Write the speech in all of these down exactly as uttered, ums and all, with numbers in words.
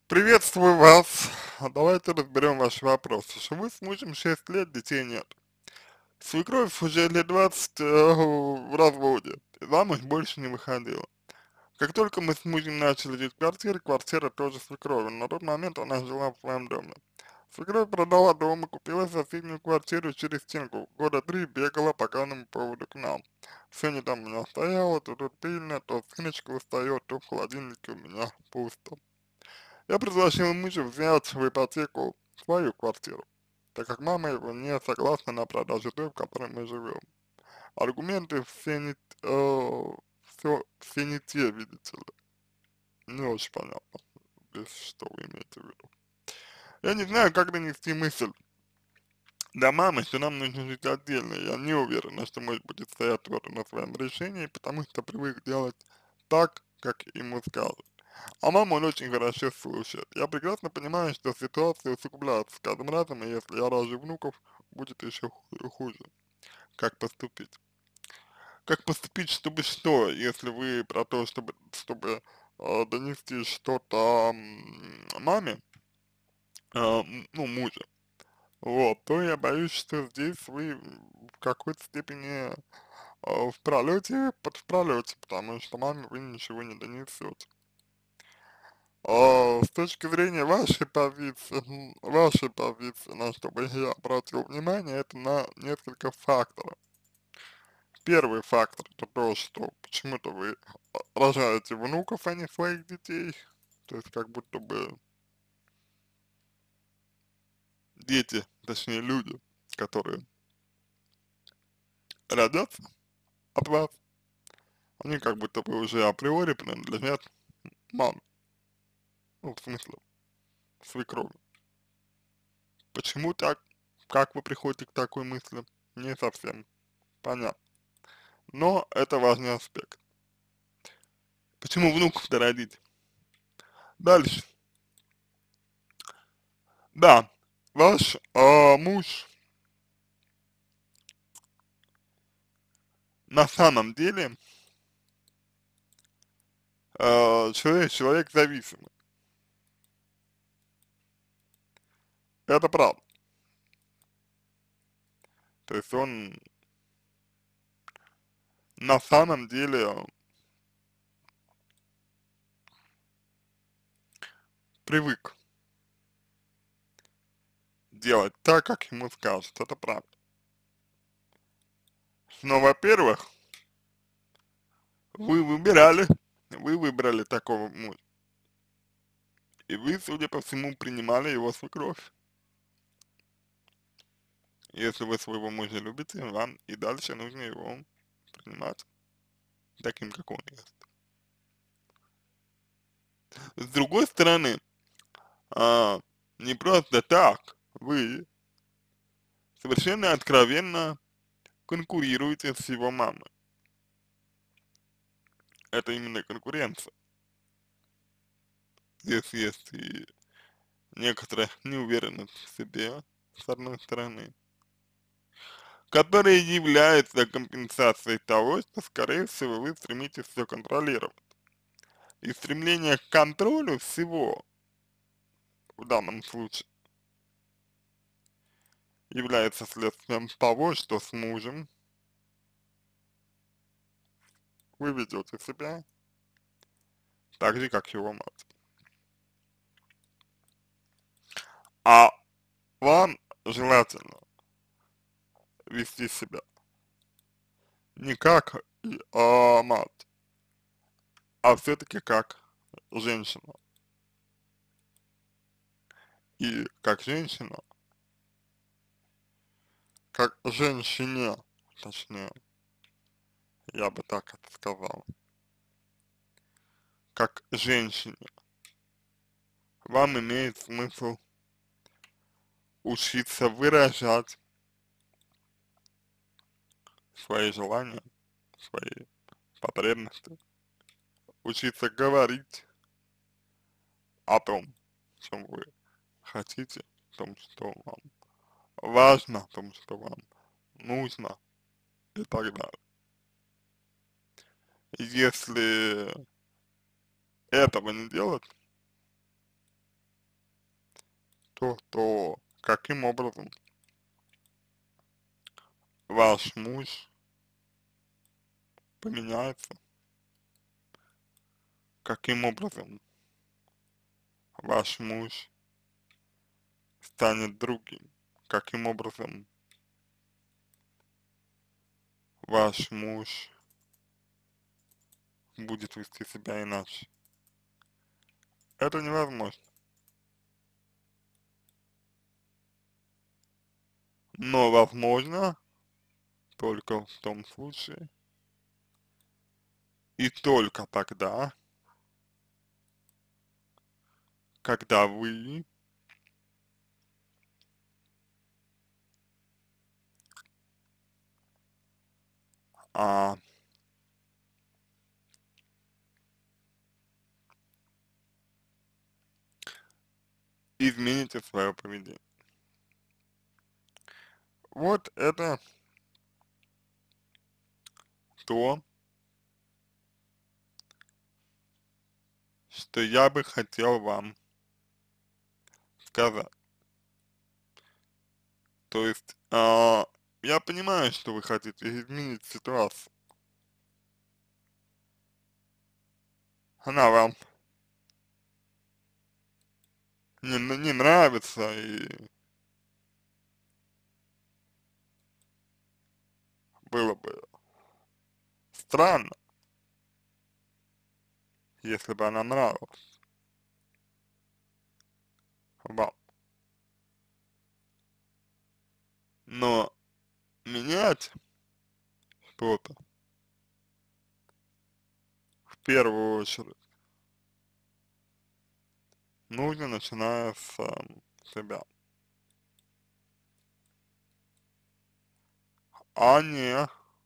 Приветствую вас. Давайте разберем ваши вопросы. Что вы с мужем шесть лет, детей нет. Свекровь уже лет двадцать э, в разводе. И замуж больше не выходила. Как только мы с мужем начали жить в квартире, квартира тоже свекрови. На тот момент она жила в своем доме. Свекровь продала дом и купила соседнюю квартиру через стенку. Года три бегала по каждому поводу к нам. Все не там у меня стояло, то тут пыльно, то скриночка устает, то в холодильнике у меня пусто. Я предложил мужу взять в ипотеку свою квартиру, так как мама его не согласна на продажу той, в которой мы живем. Аргументы все не, э, все, все не те, видите ли. Не очень понятно, здесь что вы имеете в виду. Я не знаю, как донести мысль до мамы, что нам нужно жить отдельно. Я не уверена, что муж будет стоять твердо на своем решении, потому что привык делать так, как ему скажут. А мама он очень хорошо слушает. Я прекрасно понимаю, что ситуация усугубляется с каждым разом, и если я рожу внуков, будет еще ху- хуже. Как поступить? Как поступить, чтобы что, если вы про то, чтобы, чтобы э, донести что-то м, маме, э, м, ну, мужа, вот, то я боюсь, что здесь вы в какой-то степени э, в пролете, под в пролете, потому что маме вы ничего не донесете. А, с точки зрения вашей позиции, м, вашей позиции, на что бы я обратил внимание, это на несколько факторов. Первый фактор — это то, что почему-то вы а, рожаете внуков, а не своих детей. То есть как будто бы дети, точнее люди, которые родятся от вас, они как будто бы уже априори принадлежат маме, ну, в смысле, свекрови. Почему так? Как вы приходите к такой мысли? Не совсем понятно. Но это важный аспект. Почему внуков-то родить? Дальше. Да, ваш а, муж на самом деле а, человек, человек зависимый. Это правда. То есть он на самом деле привык делать так, как ему скажут. Это правда. Но, во-первых, вы выбирали, вы выбрали такого мужа. И вы, судя по всему, принимали его свекровь. Если вы своего мужа любите, вам и дальше нужно его принимать таким, как он есть. С другой стороны, а, не просто так вы совершенно откровенно конкурируете с его мамой. Это именно конкуренция. Здесь есть и некоторая неуверенность в себе, с одной стороны, которая является компенсацией того, что, скорее всего, вы стремитесь все контролировать. И стремление к контролю всего в данном случае является следствием того, что с мужем вы ведете себя так же, как его мать. А вам желательно вести себя не как а, мать, а все-таки как женщина. И как женщина, как женщине, точнее, я бы так это сказал, как женщине, вам имеет смысл учиться выражать свои желания, свои потребности, учиться говорить о том, чем вы хотите, о том, что вам важно, о том, что вам нужно и так далее. Если этого не делать, то, то каким образом ваш муж поменяется, каким образом ваш муж станет другим, каким образом ваш муж будет вести себя иначе. Это невозможно. Но возможно только в том случае и только тогда, когда вы а, измените свое поведение. Вот это то, что я бы хотел вам сказать. То есть, а, я понимаю, что вы хотите изменить ситуацию. Она вам не, не нравится, и было бы странно, если бы она нравилась вам. Но менять что-то в первую очередь нужно, начиная с э, себя, а не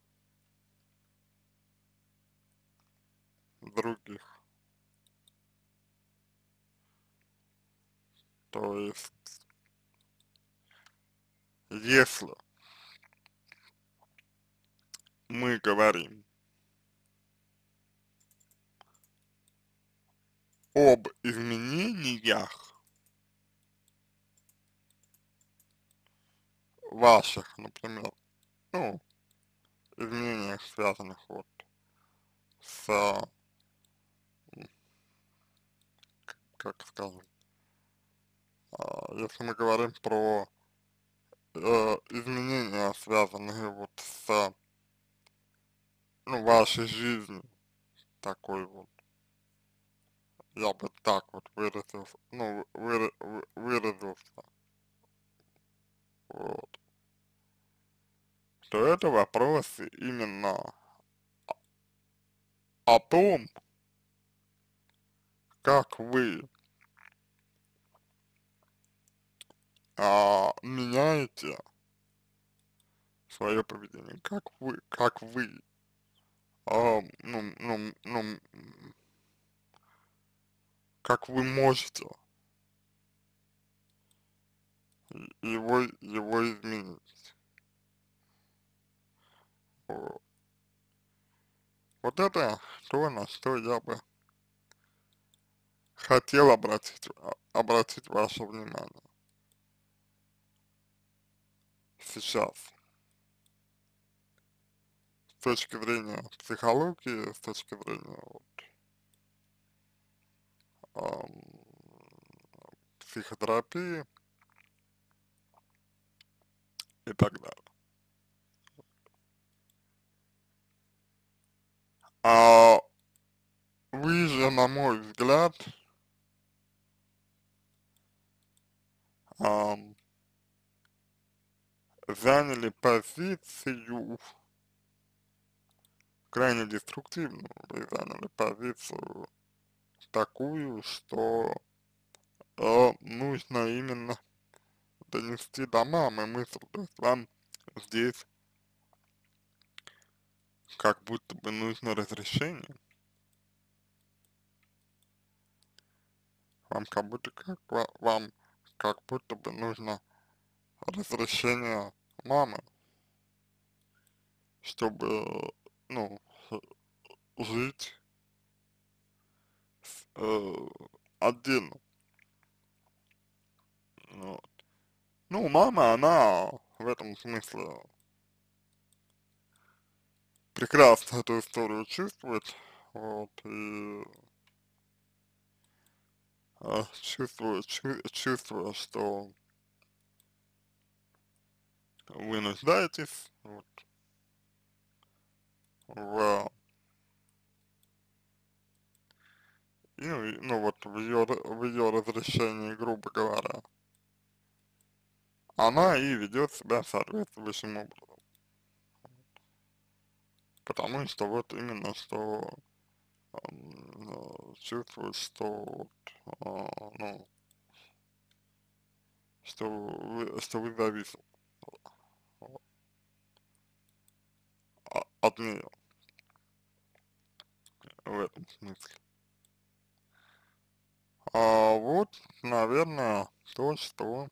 других. То есть, если мы говорим об изменениях ваших, например, ну, изменениях, связанных вот с, м, как скажем, а, если мы говорим про э, изменения, связанные вот с, ну, вашей жизнью, такой вот, я бы так вот выразился, ну, выра- вы- выразился, вот, то это вопросы именно о том, как вы а, меняете свое поведение, как вы, как вы, а, ну, ну, ну, м, как вы можете его, его изменить. Вот. Вот это то, на что я бы хотел обратить, а, обратить ваше внимание сейчас. С точки зрения психологии, с точки зрения вот, ам, психотерапии и так далее. А вы же, на мой взгляд, ам, заняли позицию крайне деструктивную, вы заняли позицию такую, что э, нужно именно донести до мамы мысль, то есть вам здесь как будто бы нужно разрешение, вам как будто как ва- вам как будто бы нужно разрешение мамы, чтобы, ну, жить э, отдельно. Ну, мама, она в этом смысле прекрасно эту историю чувствует, вот, и а, чувствует, чу- чувствует, что вы нуждаетесь вот, в, и, ну, и, ну, вот в ее, в ее разрешении, грубо говоря, она и ведет себя соответствующим образом, потому что вот именно, что м, э, чувствует, что вот, а, ну, что вы, что вы зависимы вот, а- от нее в этом смысле. А вот, наверное, то, что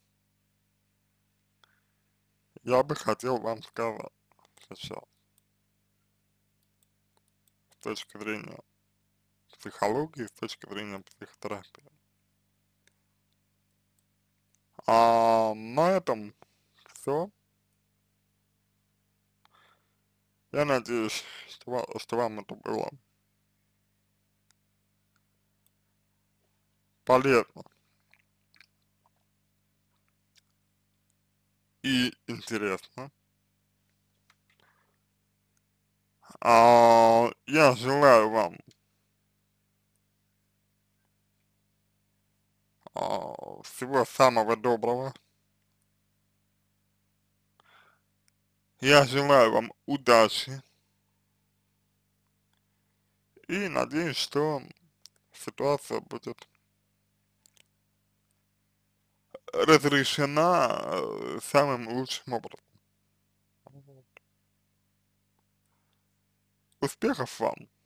я бы хотел вам сказать сейчас с точки зрения психологии, с точки зрения психотерапии. А на этом все. Я надеюсь, что, ва- что вам это было полезно и интересно. А, я желаю вам а, всего самого доброго. Я желаю вам удачи и надеюсь, что ситуация будет разрешена э, самым лучшим образом. Успехов вам!